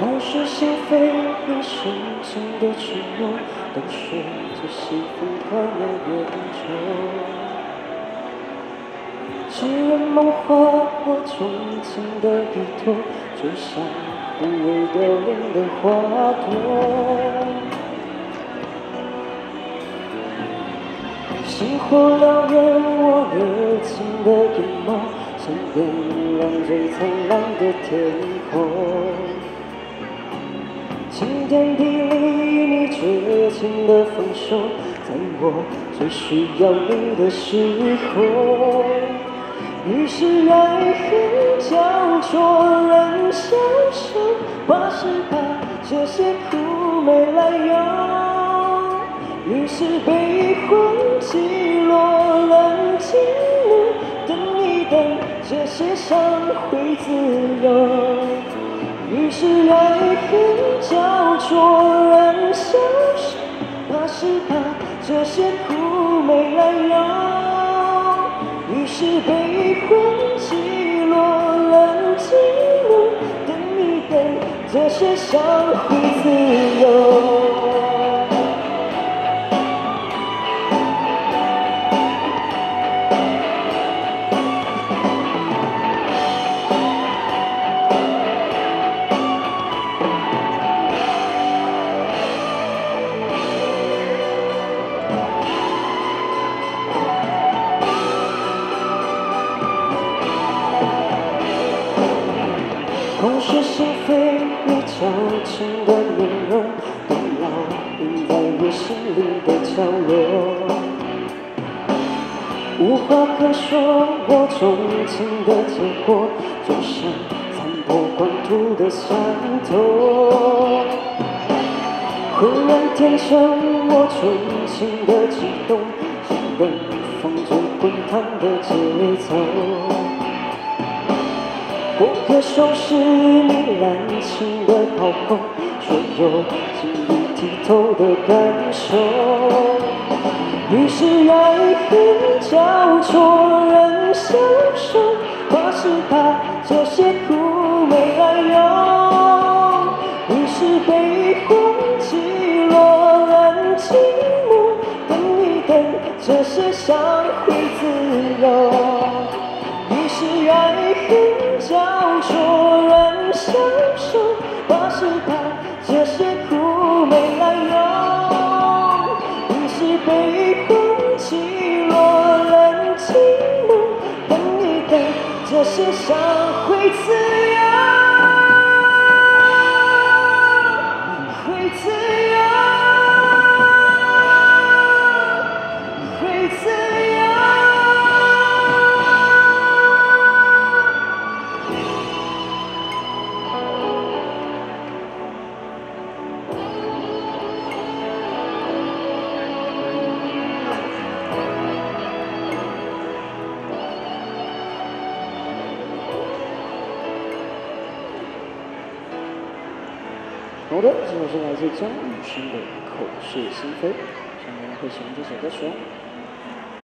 口是心非，你深情的承诺，都随着西风飘渺远走。痴人梦话，我钟情的依托，就像枯萎凋零的花朵。星火燎原，我热情的眼眸，像点亮最苍蓝的天空。晴天霹雳，你绝情的放手，在我最需要你的时候。于是爱恨交错，人消瘦，怕是怕这些苦没来由。于是悲欢起落，冷静路，等一等，这些伤会自由。于是爱恨交错，人消瘦，怕是怕这些苦没来由。于是悲欢起落，冷静路，等一等，这些伤会自由。口是心非，你矫情的面容，都烙印在我心里的角落。无话可说，我钟情的结果，就像残破光土的伤头。浑然天成，我钟情的悸动，像冷风吹滚烫的节奏。我可收拾你滥情的炮轰，所有晶莹剔透的感受。于是爱恨交错，人消瘦，怕是怕这些苦没来由。于是悲欢起落，冷静路，等一等，这些伤会自由。于是爱恨交错，人消瘦，怕是怕这些苦没来由。于是悲欢起落，冷静路，等一等，这些伤会自由，会自由，会自由。好的，这首是来自张雨生的《口是心非》，希望大家会喜欢这首歌曲哦。